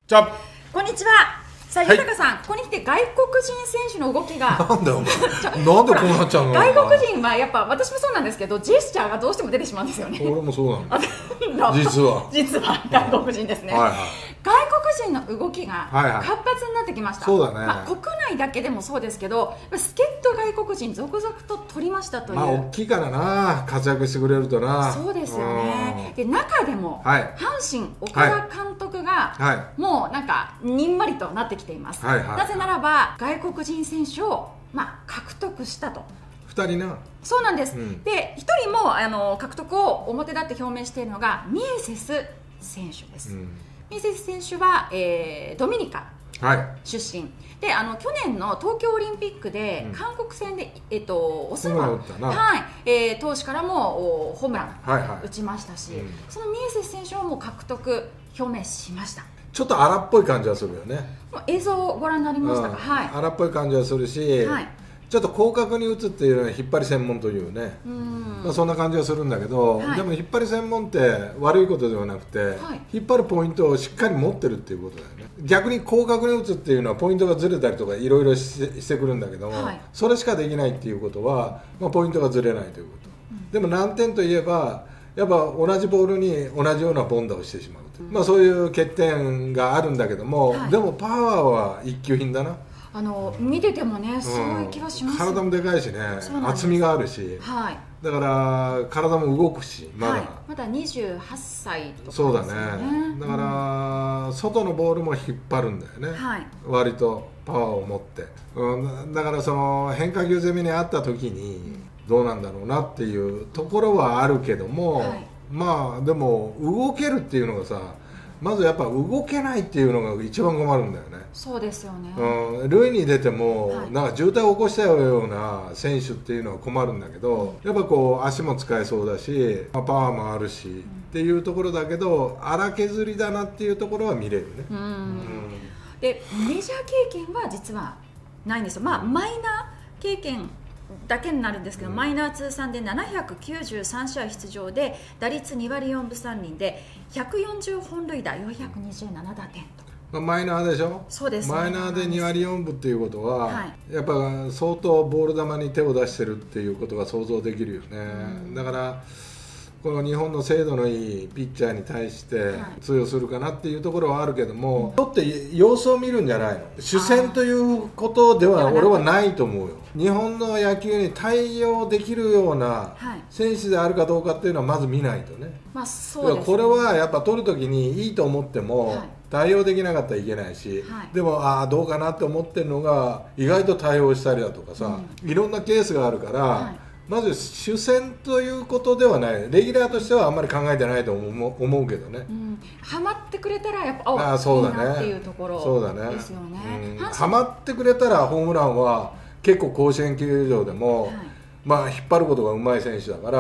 じゃあこんにちは。さあ、豊さん、ここに来て外国人選手の動きがなんだよお前なんでこうなっちゃうの。 外国人はやっぱ私もそうなんですけど、ジェスチャーがどうしても出てしまうんですよね。 俺もそうなの実は外国人ですね、 はいはい、 外国人の動きがはいはい活発になってきました。 そうだね、 国内だけでもそうですけど、助っ人外国人続々と取りましたという。 大きいからな、活躍してくれるとな。 そうですよね。で、中でも、 はい、 阪神岡田監督が、 はい、 もうなんかにんまりとなってきています、 はいはい、 なぜならば外国人選手を、獲得したと。 2人な。そうなんです、で1人も獲得を表立って表明しているのがミエセス選手です、ミエセス選手は、ドミニカ出身、で去年の東京オリンピックで、韓国戦で、オスマン、投手からもホームラン打ちましたし、そのミエセス選手をもう獲得表明しました。 ちょっと荒っぽい感じはするよね。 もう映像をご覧になりましたか。 荒っぽい感じはするし、ちょっと広角に打つっていうのは引っ張り専門というね、そんな感じはするんだけど、でも引っ張り専門って悪いことではなくて、引っ張るポイントをしっかり持ってるっていうことだよね。逆に広角に打つっていうのはポイントがずれたりとかいろいろしてくるんだけども、それしかできないっていうことは、ポイントがずれないということ、でも難点といえばやっぱ同じボールに同じような凡打をしてしまうという、そういう欠点があるんだけども、でもパワーは一級品だな。 見ててもね、そういう気がします。 体もでかいしね、厚みがあるし、だから体も動くし、まだ28歳とかですよね。そうだね。だから外のボールも引っ張るんだよね、割とパワーを持って、だからその変化球攻めにあった時にどうなんだろうなっていうところはあるけども、でも動けるっていうのがさ、まずやっぱ動けないっていうのが一番困るんだよね。 そうですよね。 塁に出ても、なんか渋滞を起こしたような選手っていうのは困るんだけど、やっぱこう足も使えそうだし、パワーもあるし、っていうところだけど荒削りだなっていうところは見れるね。 で、メジャー経験は実はないんですよ。マイナー経験だけになるんですけど、マイナー通算で793試合出場で打率2割4分3厘で140本塁打427打点と。 マイナーでしょ。 そうです、 マイナーで2割4分っていうことは、やっぱ相当ボール球に手を出してるっていうことが想像できるよね。だからこの日本の精度のいいピッチャーに対して通用するかなっていうところはあるけども、ちょっと様子を見るんじゃないの。主戦ということでは俺はないと思うよ。日本の野球に対応できるような選手であるかどうかっていうのはまず見ないとね。 そうですね。 これはやっぱ取るときにいいと思っても対応できなかったらいけないし、でもどうかなって思ってるのが意外と対応したりだとかさ、いろんなケースがあるから、まず主戦ということではない、レギュラーとしてはあんまり考えてないと思うけどね。 ハマってくれたらやっぱいいなっていうところですよね。 ハマってくれたらホームランは結構甲子園球場でも、引っ張ることが上手い選手だから、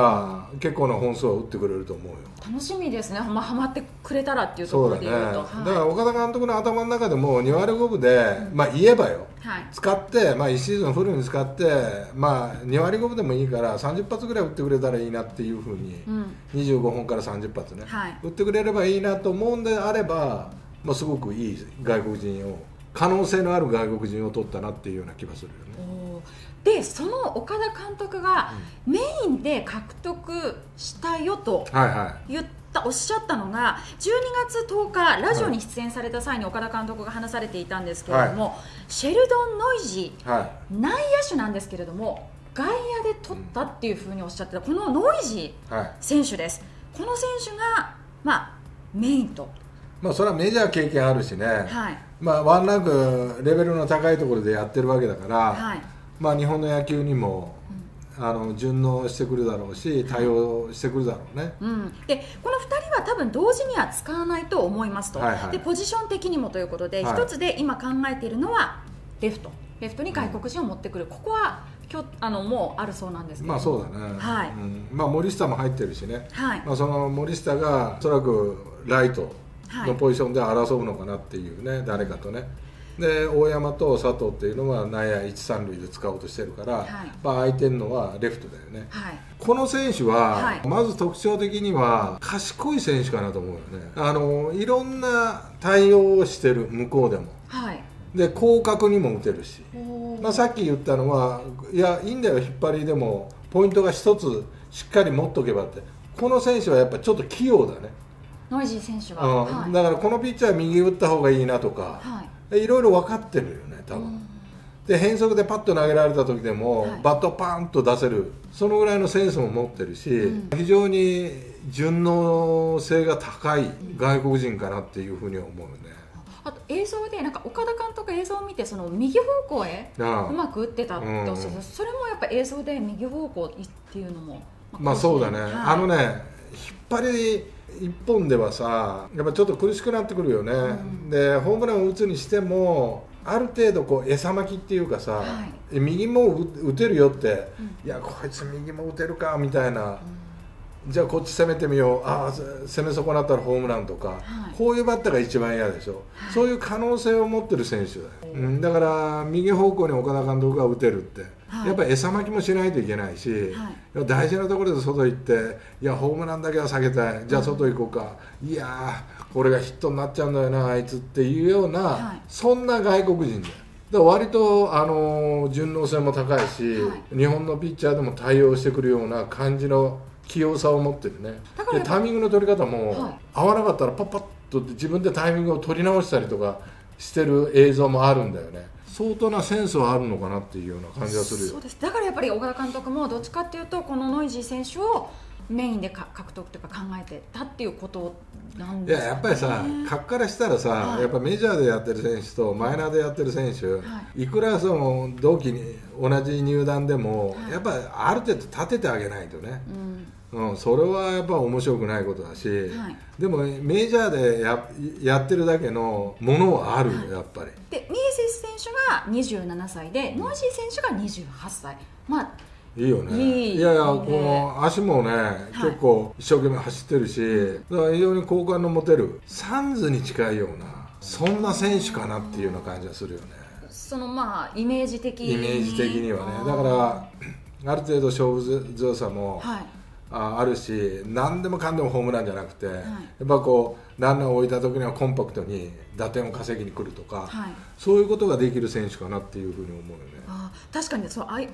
結構な本数は打ってくれると思うよ。 楽しみですね。ハマってくれたらっていうところでいうと、だから岡田監督の頭の中でも2割5分で、言えばよ、使って、1シーズンフルに使って、2割5分でもいいから30発ぐらい打ってくれたらいいなっていうふうに、25本から30発ね、打ってくれればいいなと思うんであれば、すごくいい外国人を、可能性のある外国人を取ったなっていうような気がするよね。 で、その岡田監督がメインで獲得したよとおっしゃったのが、12月10日ラジオに出演された際に岡田監督が話されていたんですけれども、シェルドン・ノイジー、内野手なんですけれども外野で取ったっていうふうにおっしゃってた、このノイジー選手です。この選手がメインと。 それはメジャー経験あるしね、ワンランクレベルの高いところでやってるわけだから、日本の野球にも、順応してくるだろうし、対応してくるだろうね。 で、この2人は多分同時には使わないと思いますと。で、ポジション的にもということで、一つで今考えているのはレフトに外国人を持ってくる、ここはもうあるそうなんですけど、 そうだね、森下も入ってるしね、その森下がおそらくライトのポジションで争うのかなっていうね、誰かとね。 で大山と佐藤っていうのは内野1、3塁で使おうとしてるから、空いてるのはレフトだよね。この選手は、まず特徴的には賢い選手かなと思うよね。いろんな対応をしてる、向こうでも。で広角にも打てるし、さっき言ったのはいやいいんだよ、引っ張りでもポイントが一つしっかり持っとけばって。この選手はやっぱちょっと器用だね、 ノイジー選手は、 だからこのピッチャーは右打った方がいいなとか、いろいろ分かってるよね多分。で変則でパッと投げられた時でも、バットパーンと出せる、そのぐらいのセンスも持ってるし、非常に順応性が高い外国人かなっていうふうには思うよね。 あと映像でなんか岡田監督映像を見てその右方向へうまく打ってたっておっしゃって、それもやっぱ映像で右方向っていうのもそうだね、引っ張り一本ではさやっぱちょっと苦しくなってくるよね、でホームランを打つにしてもある程度こう餌巻きっていうかさ、右も打てるよって、いやこいつ右も打てるかみたいな、じゃあこっち攻めてみよう、攻め損なったらホームランとか、こういうバッターが一番嫌でしょ、そういう可能性を持ってる選手だよ、だから右方向に岡田監督が打てるって、やっぱり餌巻きもしないといけないし、大事なところで外行って、いやホームランだけは避けたい、じゃあ外行こうか、いやこれがヒットになっちゃうんだよなあいつっていうような、そんな外国人だよ。だから割と順応性も高いし、日本のピッチャーでも対応してくるような感じの器用さを持ってるね。でタイミングの取り方も、合わなかったらパッパッと自分でタイミングを取り直したりとかしてる映像もあるんだよね。相当なセンスはあるのかなっていうような感じがするよ。 そうです。だからやっぱり岡田監督もどっちかっていうとこのノイジー選手をメインで獲得というか考えてたっていうことなんですかね。 やっぱりさ、格からしたらさ、やっぱメジャーでやってる選手とマイナーでやってる選手、いくらその同期に同じ入団でも、やっぱりある程度立ててあげないとね、それはやっぱ面白くないことだし、でもメジャーでやってるだけのものはあるよ、やっぱり。 でミエセス選手が27歳でノイジー選手が28歳、 いいよね。いやこの足もね、結構一生懸命走ってるし、だから非常に好感の持てるサンズに近いような、そんな選手かなっていうような感じがするよね。 そのイメージ的にはね。だからある程度勝負強さもあるし、何でもかんでもホームランじゃなくて、やっぱこうランナーを置いた時にはコンパクトに打点を稼ぎに来るとか、そういうことができる選手かなっていうふうに思うよね。 確かに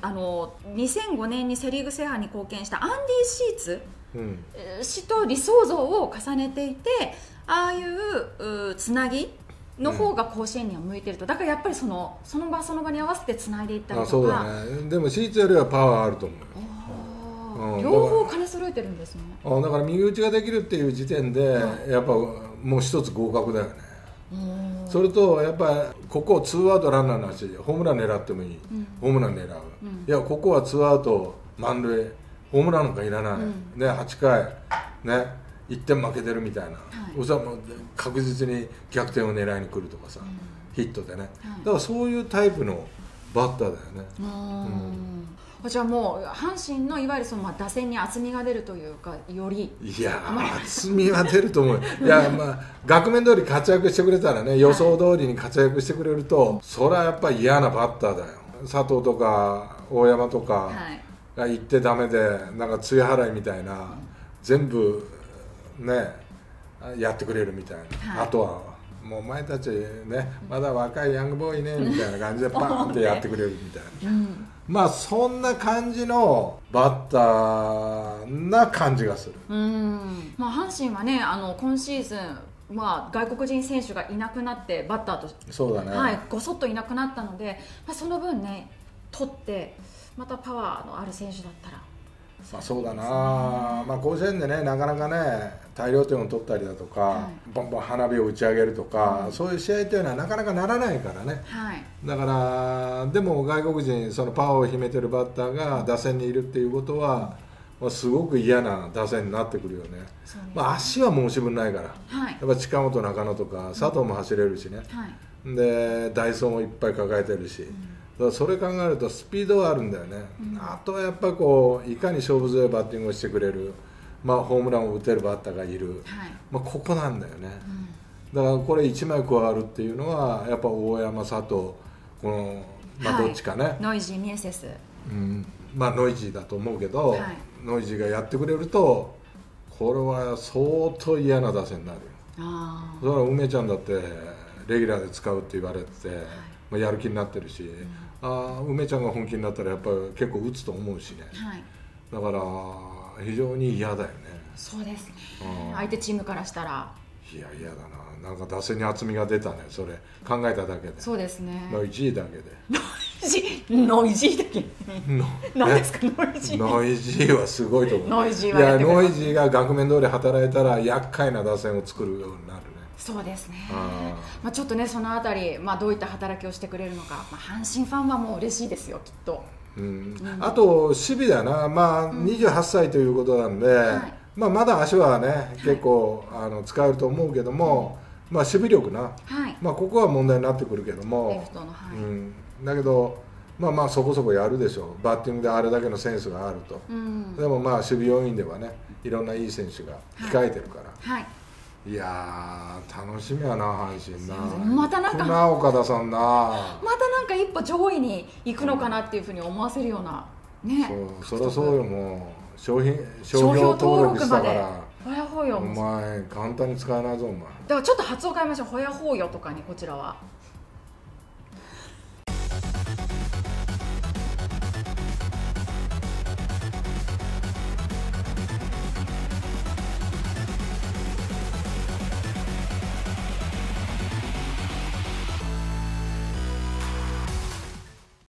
2005年にセ・リーグ制覇に貢献したアンディ・シーツ氏と理想像を重ねていて、ああいうつなぎの方が甲子園には向いてると。だからやっぱりその場その場に合わせてつないでいったりとか。 そうだね。でもシーツよりはパワーあると思うよ。 両方兼ね揃えてるんですね。 だから右打ちができるっていう時点で、やっぱもう一つ合格だよね。それとやっぱここツーアウトランナーなし、ホームラン狙ってもいい、ホームラン狙う、いやここはツーアウト満塁、ホームランなんかいらない、ね、8回ね1点負けてるみたいな、確実に逆転を狙いに来るとかさ、ヒットでね、だからそういうタイプのバッターだよね。 じゃあもう阪神のいわゆるその打線に厚みが出るというか、より厚みは出ると思う。いや額面通り活躍してくれたらね、予想通りに活躍してくれると、それはやっぱり嫌なバッターだよ。佐藤とか大山とかが行ってダメで、なんか露払いみたいな、全部ねやってくれるみたいな、あとはもうお前たちねまだ若いヤングボーイねみたいな感じでパーンってやってくれるみたいな、そんな感じのバッターな感じがする。 阪神はね今シーズン外国人選手がいなくなってバッターとそうだね、 ごそっといなくなったので、その分ね取ってまたパワーのある選手だったらそうだな、甲子園でねなかなかね大量点を取ったりだとか、ボンボン花火を打ち上げるとか、そういう試合っていうのはなかなかならないからね、だからでも外国人そのパワーを秘めてるバッターが打線にいるっていうことは、すごく嫌な打線になってくるよね。足は申し分ないから、やっぱ近本中野とか佐藤も走れるしね、でダイソーもいっぱい抱えてるし、それ考えるとスピードはあるんだよね、あとはやっぱこういかに勝負強いバッティングをしてくれる、ホームランを打てるバッターがいる、ここなんだよね、 だからこれ1枚加わるっていうのはやっぱ大山佐藤この、まあ、どっちかね、 ノイジーミエセス、 まあノイジーだと思うけど、ノイジーがやってくれるとこれは相当嫌な打線になるよ。だから梅ちゃんだってレギュラーで使うって言われてて、まあ、やる気になってるし、梅ちゃんが本気になったらやっぱり結構打つと思うしね、だから非常に嫌だよね。 そうですね、相手チームからしたらいや嫌だな、なんか打線に厚みが出たね、それ考えただけで。 そうですね、 ノイジーだけでノイジーだけ何ですかノイジー。 ノイジーはすごいと思う。 ノイジーはやってくれます。 いやノイジーが額面通り働いたら厄介な打線を作るようになるね。 そうですね、まあ、ちょっとねそのあたり、まあ、どういった働きをしてくれるのか、まあ、阪神ファンはもう嬉しいですよきっと。 あと守備だな、まあ、28歳ということなんで、まあ、まだ足はね結構使えると思うけども、まあ、守備力な、まあ、ここは問題になってくるけども、 レフトの、 だけどまあまあそこそこやるでしょう、バッティングであれだけのセンスがあると、でもまあ守備要員ではねいろんないい選手が控えてるから、いやー楽しみやな阪神な。 またなんか岡田さんな、 またなんか一歩上位に行くのかなっていうふうに思わせるようなね。 そりゃそうよ、もう商標登録したからほやほよ、 お前簡単に使えないぞお前。 だからちょっと発音変えましょう、ほやほよとかにこちらは